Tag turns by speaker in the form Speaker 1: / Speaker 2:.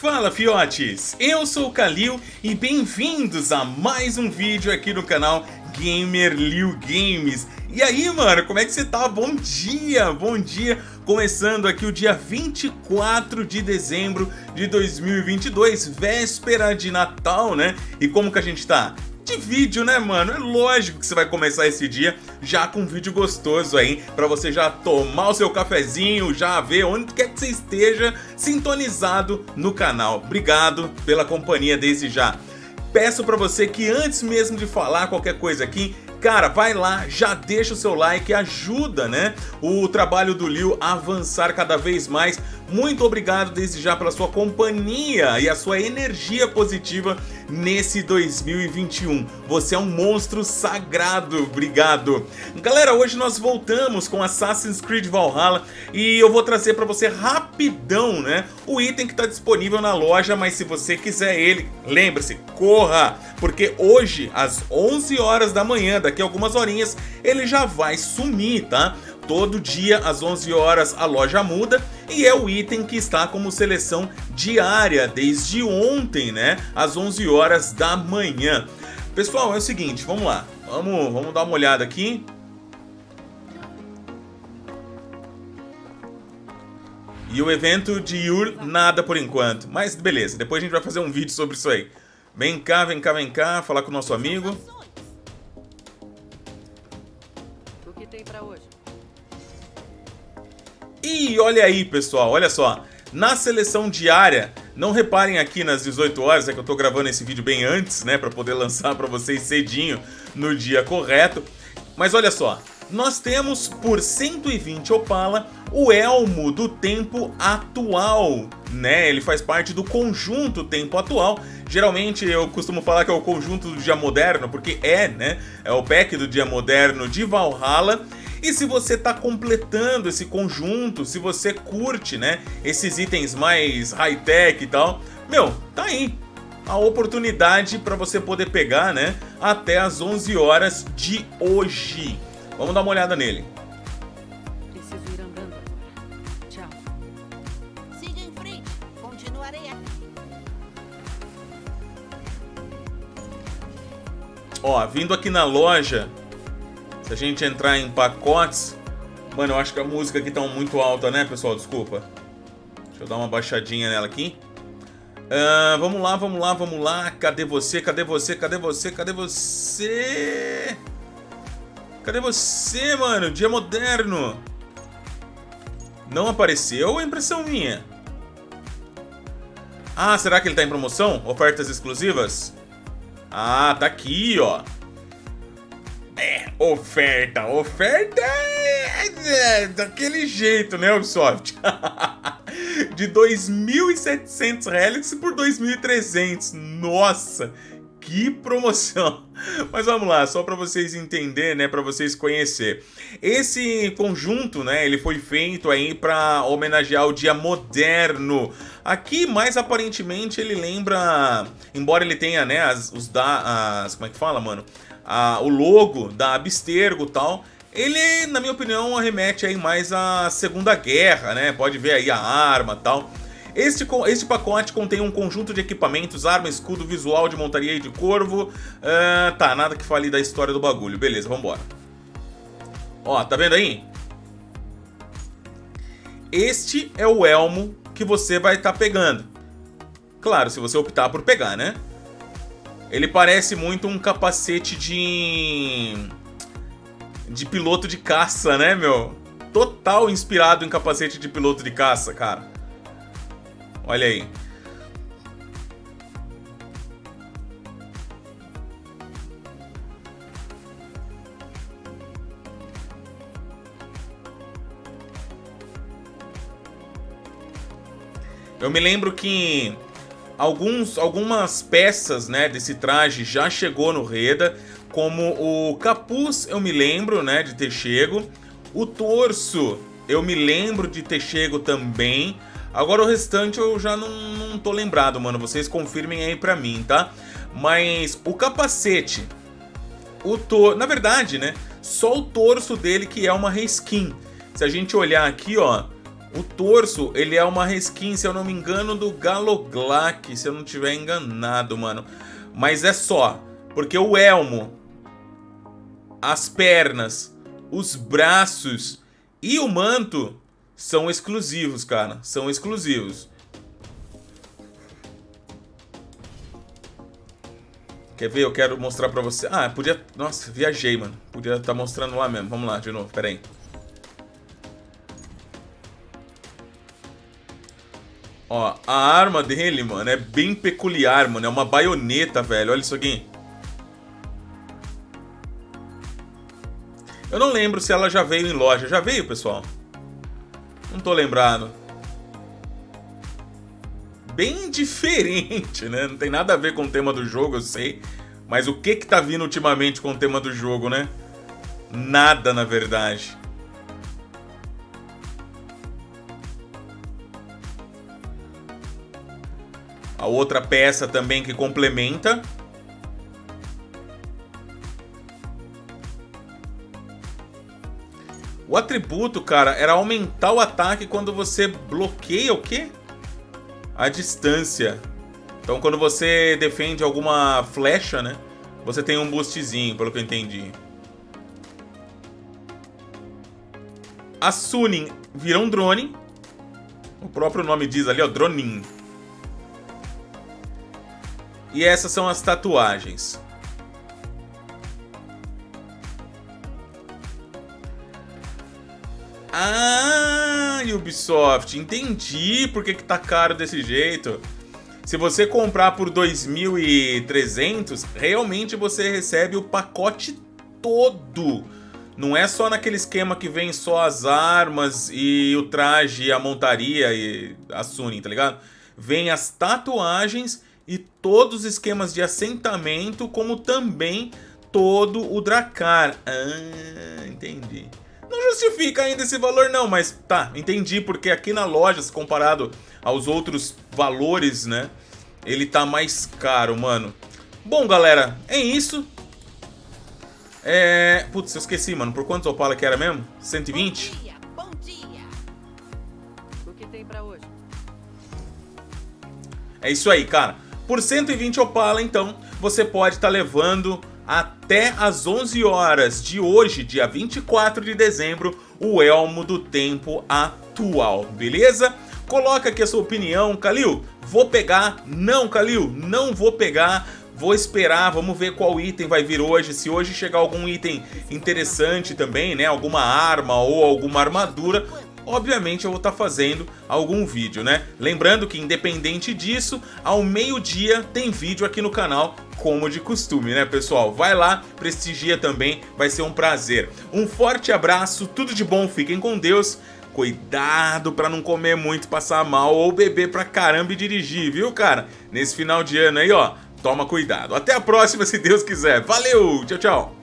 Speaker 1: Fala fiotes, eu sou o Kalil e bem-vindos a mais um vídeo aqui no canal Gamer Liu Games. E aí mano, como é que você tá? Bom dia, bom dia! Começando aqui o dia 24 de dezembro de 2022, véspera de Natal, né? E como que a gente tá? De vídeo, né, mano? É lógico que você vai começar esse dia já com um vídeo gostoso aí, pra você já tomar o seu cafezinho, já ver onde quer que você esteja sintonizado no canal. Obrigado pela companhia desde já. Peço pra você que antes mesmo de falar qualquer coisa aqui, cara, vai lá, já deixa o seu like, ajuda, né, o trabalho do Liu a avançar cada vez mais. Muito obrigado desde já pela sua companhia e a sua energia positiva nesse 2021. Você é um monstro sagrado, obrigado. Galera, hoje nós voltamos com Assassin's Creed Valhalla e eu vou trazer para você rapidão, né, o item que está disponível na loja, mas se você quiser ele, lembre-se, corra, porque hoje às 11 horas da manhã, daqui a algumas horinhas, ele já vai sumir, tá? Todo dia às 11 horas a loja muda e é o item que está como seleção diária desde ontem, né? Às 11 horas da manhã. Pessoal, é o seguinte, vamos lá. Vamos dar uma olhada aqui. E o evento de Yule, nada por enquanto. Mas beleza, depois a gente vai fazer um vídeo sobre isso aí. Vem cá, vem cá, vem cá, falar com o nosso amigo.
Speaker 2: O que tem pra hoje?
Speaker 1: E olha aí, pessoal, olha só. Na seleção diária, não reparem aqui nas 18 horas, é que eu tô gravando esse vídeo bem antes, né, pra poder lançar pra vocês cedinho no dia correto. Mas olha só, nós temos por 120 Opala o Elmo do Tempo Atual, né? Ele faz parte do conjunto Tempo Atual. Geralmente eu costumo falar que é o conjunto do Dia Moderno, porque é, né? É o pack do Dia Moderno de Valhalla. E se você tá completando esse conjunto, se você curte, né, esses itens mais high-tech e tal, meu, tá aí a oportunidade para você poder pegar, né, até as 11 horas de hoje. Vamos dar uma olhada nele.
Speaker 2: Preciso ir andando agora. Tchau.
Speaker 3: Siga em frente, continuarei aqui.
Speaker 1: Ó, vindo aqui na loja, se a gente entrar em pacotes... Mano, eu acho que a música aqui tá muito alta, né, pessoal? Desculpa. Deixa eu dar uma baixadinha nela aqui. Vamos lá, vamos lá, vamos lá. Cadê você? Cadê você? Cadê você? Cadê você? Cadê você, mano? Dia Moderno. Não apareceu ou é impressão minha? Ah, será que ele tá em promoção? Ofertas exclusivas? Ah, tá aqui, ó. Oferta é daquele jeito, né, Ubisoft? De 2.700 Helix por 2.300. Nossa, que promoção. Mas vamos lá, só para vocês entenderem, né, para vocês conhecerem. Esse conjunto, né, ele foi feito aí para homenagear o Dia Moderno. Aqui, mais aparentemente, ele lembra, embora ele tenha, né, como é que fala, mano? O logo da Abstergo e tal, ele, na minha opinião, remete aí mais à Segunda Guerra, né? Pode ver aí a arma e tal. Este pacote contém um conjunto de equipamentos, arma, escudo, visual de montaria e de corvo. Tá, nada que fale da história do bagulho. Beleza, vambora. Ó, tá vendo aí? Este é o elmo que você vai estar pegando. Claro, se você optar por pegar, né? Ele parece muito um capacete de piloto de caça, né, meu? Total inspirado em capacete de piloto de caça, cara. Olha aí. Eu me lembro que algumas peças, né, desse traje já chegou no Reda, como o capuz eu me lembro, né, de ter chego, o torso eu me lembro de ter chego também, agora o restante eu já não tô lembrado, mano, vocês confirmem aí pra mim, tá? Mas o capacete, na verdade, né, só o torso dele que é uma reskin. Se a gente olhar aqui, ó, O torso, ele é uma reskin, se eu não me engano, do Galoglac, se eu não tiver enganado, mano. Mas é só, porque o elmo, as pernas, os braços e o manto são exclusivos, cara. São exclusivos. Quer ver? Eu quero mostrar pra você. Ah, podia... Nossa, viajei, mano. Podia estar mostrando lá mesmo. Vamos lá, de novo. Pera aí. Ó, a arma dele, mano, é bem peculiar, mano. É uma baioneta, velho. Olha isso aqui. Eu não lembro se ela já veio em loja. Já veio, pessoal? Não tô lembrado. Bem diferente, né? Não tem nada a ver com o tema do jogo, eu sei. Mas o que tá vindo ultimamente com o tema do jogo, né? Nada, na verdade. A outra peça também que complementa. O atributo, cara, era aumentar o ataque quando você bloqueia o quê? A distância. Então quando você defende alguma flecha, né? Você tem um boostzinho, pelo que eu entendi. A Sunin vira um drone. O próprio nome diz ali, ó, droninho. E essas são as tatuagens. Ah, Ubisoft, entendi por que tá caro desse jeito. Se você comprar por 2.300, realmente você recebe o pacote todo. Não é só naquele esquema que vem só as armas e o traje, a montaria e a Sunin, tá ligado? Vem as tatuagens e todos os esquemas de assentamento, como também todo o Drakkar. Ah, entendi. Não justifica ainda esse valor não, mas tá, entendi, porque aqui na loja, comparado aos outros valores, né, ele tá mais caro, mano. Bom, galera, é isso. Putz, eu esqueci, mano, por quantos Opala que era mesmo? 120?
Speaker 3: Bom dia, bom dia.
Speaker 2: O que tem pra hoje?
Speaker 1: É isso aí, cara. Por 120 Opala, então, você pode estar levando até as 11 horas de hoje, dia 24 de dezembro, o Elmo do Tempo Atual, beleza? Coloca aqui a sua opinião. Kalil, vou pegar? Não, Kalil, não vou pegar. Vou esperar, vamos ver qual item vai vir hoje. Se hoje chegar algum item interessante também, né? Alguma arma ou alguma armadura, obviamente eu vou estar fazendo algum vídeo, né? Lembrando que independente disso, ao meio-dia tem vídeo aqui no canal, como de costume, né, pessoal? Vai lá, prestigia também, vai ser um prazer. Um forte abraço, tudo de bom, fiquem com Deus. Cuidado pra não comer muito, passar mal ou beber pra caramba e dirigir, viu, cara? Nesse final de ano aí, ó, toma cuidado. Até a próxima, se Deus quiser. Valeu, tchau, tchau.